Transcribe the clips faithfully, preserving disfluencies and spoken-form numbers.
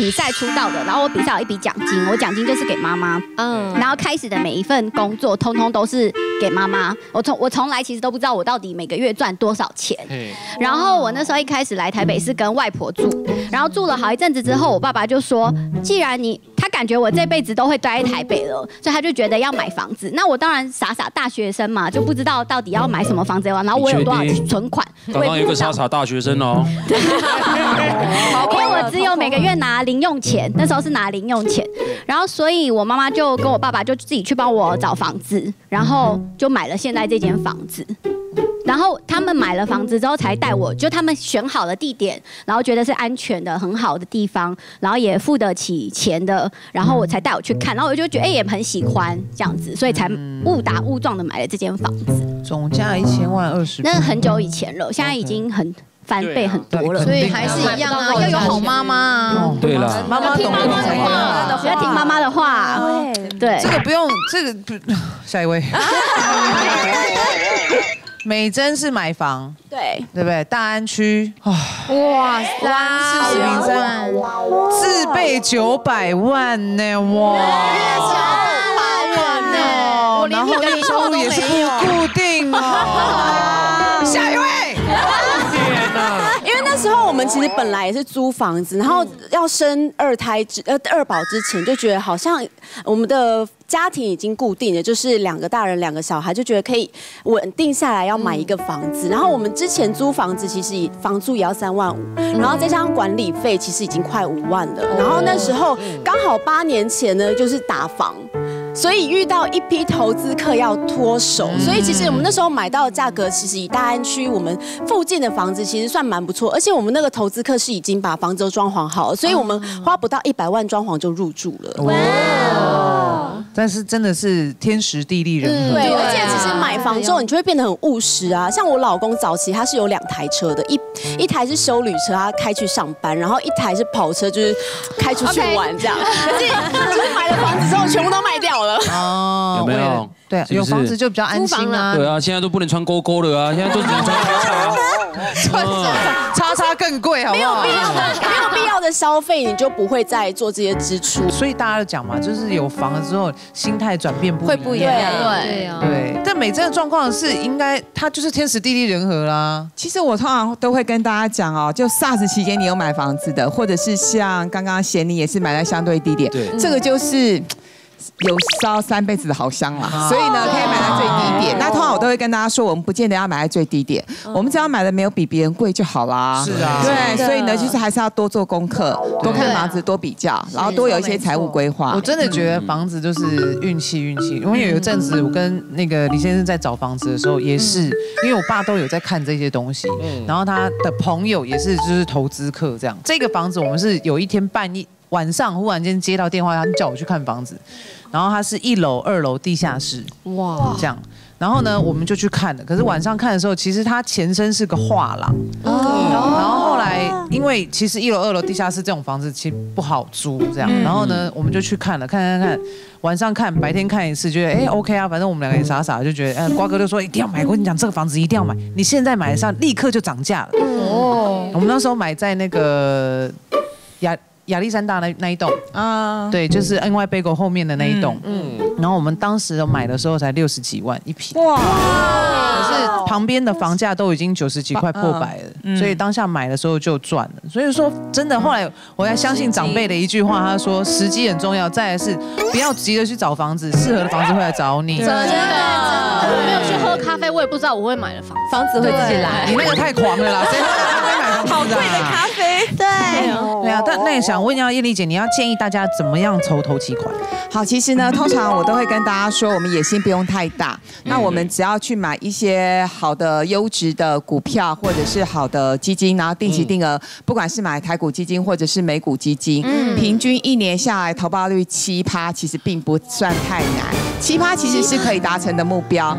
比赛出道的，然后我比赛有一笔奖金，我奖金就是给妈妈。嗯，然后开始的每一份工作，通通都是给妈妈。我从我从来其实都不知道我到底每个月赚多少钱。然后我那时候一开始来台北是跟外婆住，然后住了好一阵子之后，我爸爸就说，既然你他感觉我这辈子都会待在台北了，所以他就觉得要买房子。那我当然傻傻大学生嘛，就不知道到底要买什么房子，然后我有多少存款。 刚刚有个傻傻大学生哦。 因为我只有每个月拿零用钱，那时候是拿零用钱，然后所以我妈妈就跟我爸爸就自己去帮我找房子，然后就买了现在这间房子。然后他们买了房子之后才带我，就他们选好了地点，然后觉得是安全的、很好的地方，然后也付得起钱的，然后我才带我去看，然后我就觉得哎也很喜欢这样子，所以才误打误撞的买了这间房子。 总价一千万二十， 那很久以前了，现在已经很翻倍很多了， 所以还是一样啊，要有好妈妈啊。 对了， 妈妈懂得才好，要听妈妈的话。对， 这个不用，这个不，下一位。美珍是买房， 对对不对？大安区， 哇塞， 四平山，自备九百万呢，哇， 九百万呢， 然后月收入也是不固定哦。下一位。 因为那时候我们其实本来也是租房子，然后要生二胎之呃二宝之前，就觉得好像我们的家庭已经固定了，就是两个大人两个小孩，就觉得可以稳定下来，要买一个房子。然后我们之前租房子其实房租也要三万五，然后再加上管理费，其实已经快五万了。然后那时候刚好八年前呢，就是打房。所以遇到一批投资客要脱手，所以其实我们那时候买到的价格，其实以大安区我们附近的房子其实算蛮不错，而且我们那个投资客是已经把房子都装潢好了，所以我们花不到一百万装潢就入住了。 哇！但是真的是天时地利人和。 对，而且其实买房之后，你就会变得很务实啊。像我老公早期他是有两台车的，一一台是休旅车，他开去上班，然后一台是跑车，就是开出去玩这样。可是就是买了房子之后，全部都卖掉了。 哦，有没有？ 对，有房子就比较安心啊。 对啊，现在都不能穿勾勾了啊，现在都只能穿叉叉。 穿叉叉更贵，好不好？ 没有必要的，没有必要的消费，你就不会再做这些支出。 所以大家都讲嘛，就是有房了之后，心态转变不会不一样。 对啊， 对。但美珍的状况是，应该她就是天时地利人和啦。 其实我通常都会跟大家讲哦，就 SARS 期间你有买房子的，或者是像刚刚贤妮也是买在相对低点， 对， 这个就是有烧三辈子的好香啦，所以呢可以买在最低点。那通常我都会跟大家说，我们不见得要买在最低点，我们只要买的没有比别人贵就好啦。 是啊， 对，所以呢，就是还是要多做功课，多看房子，多比较，然后多有一些财务规划。 我真的觉得房子就是运气，运气。因为有一阵子我跟那个李先生在找房子的时候，也是因为我爸都有在看这些东西，然后他的朋友也是就是投资客这样。这个房子我们是有一天半夜晚上忽然间接到电话，他叫我去看房子。然后它是一楼、二楼地下室，哇，这样。然后呢，我们就去看了。可是晚上看的时候，其实它前身是个画廊。哦。然后后来，因为其实一楼、二楼地下室这种房子其实不好租，这样。然后呢，我们就去看了，看看看，晚上看，白天看一次，觉得哎 OK 啊，反正我们两个也傻傻的，就觉得，哎，瓜哥就说一定要买。我跟你讲，这个房子一定要买，你现在买上，立刻就涨价了。哦。我们那时候买在那个亚。亚历山大那那一栋啊，对，就是 N Y Bagel 后面的那一栋，嗯，然后我们当时买的时候才六十几万一平，哇，可是旁边的房价都已经九十几块破百了，所以当下买的时候就赚了。所以说真的，后来我还相信长辈的一句话，他说时机很重要，再来是不要急着去找房子，适合的房子会来找你。 真的，真的，我没有去喝咖啡，我也不知道我会买的房房子会自己来。 你那个太狂了啦，谁会咖啡买房子？ 好贵的咖啡，对， 对啊，但那也想问一下叶丽姐，你要建议大家怎么样筹头期款？ 好，其实呢，通常我都会跟大家说，我们野心不用太大，那我们只要去买一些好的优质的股票，或者是好的基金，然后定期定额，不管是买台股基金或者是美股基金，平均一年下来投报率七趴，其实并不算太难，七趴其实是可以达成的目标。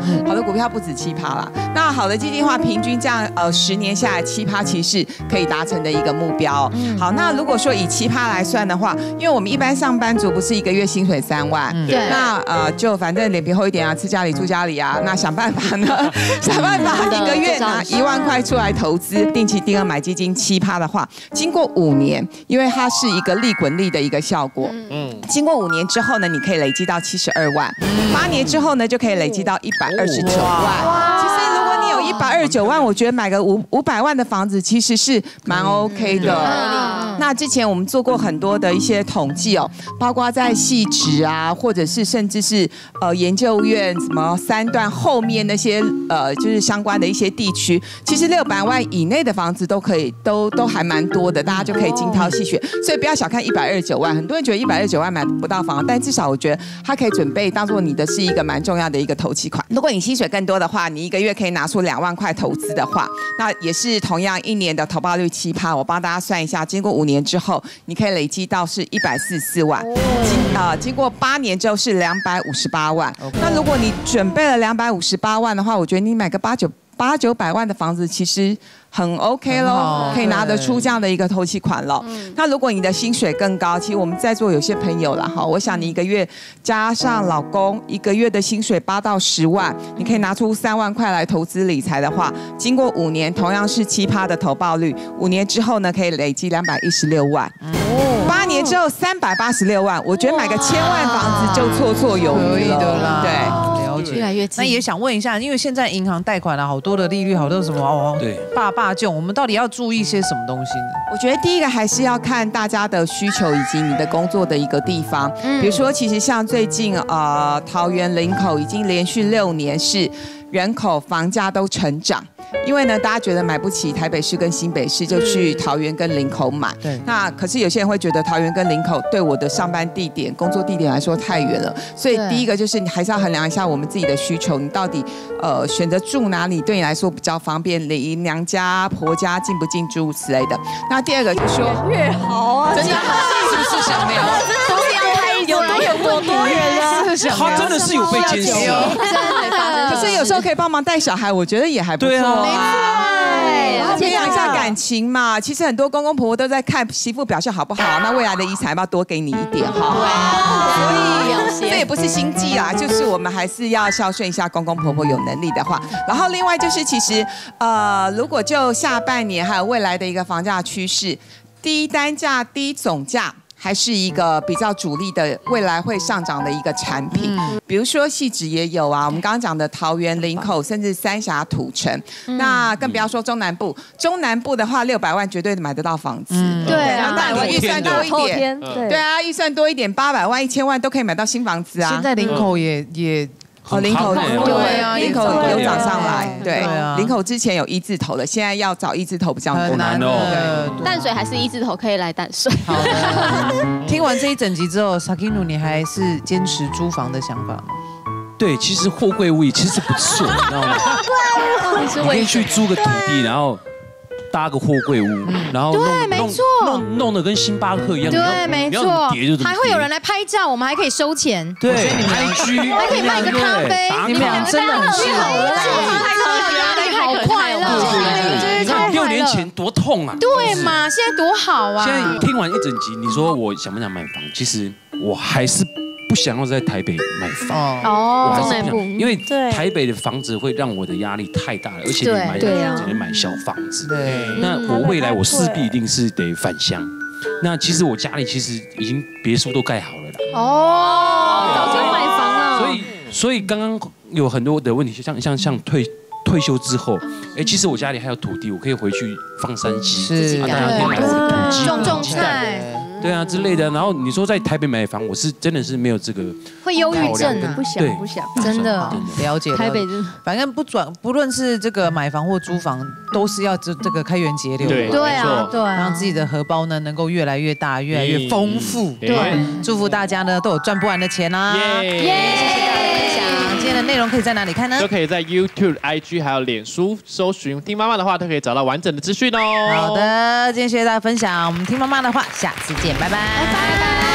好的股票不止七趴啦。那好的基金的话，平均这样呃十年下来七趴，其实是可以达成的一个目标。好，那如果说以七趴来算的话，因为我们一般上班族不是一个月薪水三万， 对， 那呃就反正脸皮厚一点啊，吃家里住家里啊，那想办法呢，想办法一个月拿一万块出来投资，定期定额买基金七趴的话，经过五年，因为它是一个利滚利的一个效果，嗯，经过五年之后呢，你可以累积到七十二万，八年之后呢，就可以累积到一百二十九万。其实如果你有一百二十九万，我觉得买个五五百万的房子其实是蛮 OK 的。那之前我们做过很多的一些统计哦，包括在细致啊，或者是甚至是呃研究院什么三段后面那些呃就是相关的一些地区，其实六百万以内的房子都可以，都都还蛮多的，大家就可以精挑细选。所以不要小看一百二十九万，很多人觉得一百二十九万买不到房，但至少我觉得它可以准备当做你的是一个蛮重要的一个投期款。如果你薪水更多的话，你一个月可以拿出两万块投资的话，那也是同样一年的投报率七趴。我帮大家算一下，经过五年之后，你可以累积到是一百四十四万。经啊、呃、经过八年之后是两百五十八万。那如果你准备了两百五十八万的话，我觉得你买个八九八九百万的房子，其实很 OK 咯，可以拿得出这样的一个头期款了。那如果你的薪水更高，其实我们在座有些朋友啦，哈，我想你一个月加上老公一个月的薪水八到十万，你可以拿出三万块来投资理财的话，经过五年同样是七趴的投报率，五年之后呢，可以累积两百一十六万。八年之后三百八十六万，我觉得买个千万房子就绰绰有余了。可以的啦，对。 越来越近。 那也想问一下，因为现在银行贷款啊，好多的利率，好多什么哦，对，爸爸囧，我们到底要注意些什么东西呢？ 我觉得第一个还是要看大家的需求以及你的工作的一个地方。比如说，其实像最近呃，桃园林口已经连续六年是人口房价都成长。因为呢，大家觉得买不起台北市跟新北市，就去桃园跟林口买。对。那可是有些人会觉得桃园跟林口对我的上班地点、工作地点来说太远了，所以第一个就是你还是要衡量一下我们自己的需求，你到底呃选择住哪里对你来说比较方便，离娘家、婆家近不近，诸如此类的。那第二个就是说越好啊， 真的是不是想聊？ 都是要开有多有多多远啊？ 他真的是有被监视啊。 可是有时候可以帮忙带小孩，我觉得也还不错。对啊。 没错， 然后培养一下感情嘛。其实很多公公婆婆都在看媳妇表现好不好，那未来的遗产要不要多给你一点哈？所以这也不是心计啦，就是我们还是要孝顺一下公公婆婆，有能力的话。然后另外就是其实呃，如果就下半年还有未来的一个房价趋势，低单价低总价。还是一个比较主力的未来会上涨的一个产品，嗯、比如说汐止也有啊，我们刚刚讲的桃园、林口，甚至三峡、土城，嗯、那更不要说中南部。中南部的话，六百万绝对买得到房子，嗯、 对啊， 那你预算多一点，对对啊，预算多一点，八百万、一千万都可以买到新房子啊。 现在林口也也。 哦，林口对啊， 林口有涨上来，对，林口之前有一字头的，现在要找一字头比较难哦。 淡水还是一字头可以来淡水。 好的，听完这一整集之后 ，Sakino 你还是坚持租房的想法吗？ 对，其实货柜屋也其实不错，你知道吗？你可以去租个土地，然后。搭个货柜屋，然后对，没错， 弄弄得跟星巴克一样， 对，没错，还会有人来拍照，我们还可以收钱， 对，I G 还可以卖个咖啡， 你们俩真的很适合， 压力好快乐， 你看六年前多痛啊， 对嘛，现在多好啊！ 现在听完一整集，你说我想不想买房？其实我还是。不想要在台北买房哦， 中南部，因为台北的房子会让我的压力太大了，而且你买只能买小房子。对，那我未来我势必一定是得返乡。那其实我家里其实已经别墅都盖好了啦。 哦，早就买房了。 所以，所以刚刚有很多的问题，像像像退退休之后，哎，其实我家里还有土地，我可以回去放山鸡， 是， 大家可以买我的土鸡， 种种菜。 对啊之类的，然后你说在台北买房，我是真的是没有这个会忧郁症啊， 不想不想， 真的了解。 台北真反正不转，不论是这个买房或租房，都是要这这个开源节流， 对对啊，对， 让自己的荷包呢能够越来越大，越来越丰富。对，祝福大家呢都有赚不完的钱啦！耶，谢谢大家分享。今天的内容可以在哪里看呢？ 都可以在 YouTube、I G 还有脸书搜寻“听妈妈的话”，都可以找到完整的资讯哦。 好的，今天谢谢大家分享，我们听妈妈的话，下次见，拜拜， 拜拜。